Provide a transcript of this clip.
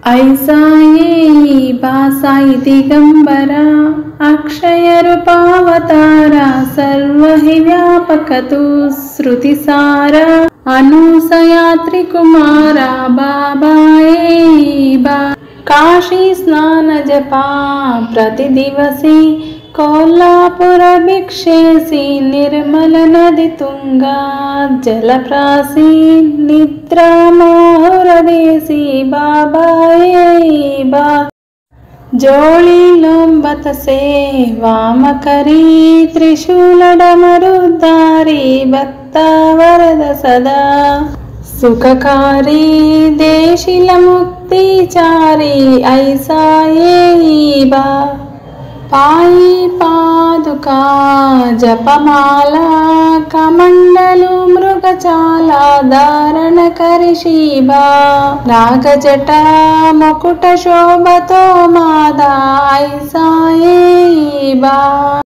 ऐसा ये बासाई दिगंबरा अक्षय रूपावतारा सर्व हि व्यापकतु श्रुतिसारा अनुसयात्रि कुमारा बाबाए बा काशी स्नान जपा प्रतिदिवसी कोल्हापुर भिक्षेसी निर्मल नदी तुंगा जलप्रासी निद्रा माहुरदेसी बाबाए बा जोड़ी लोंबत से वाम करी त्रिशूल डमरुद्धारी भक्ता वरद सदा सुखकारी देशिल मुक्तिचारी ऐसा ये बा पाई पादुका जपमाला कमंडलु मृगचाला धारण करि शिवा नागजटा मुकुट शोभतो मादा ऐसा ये बा।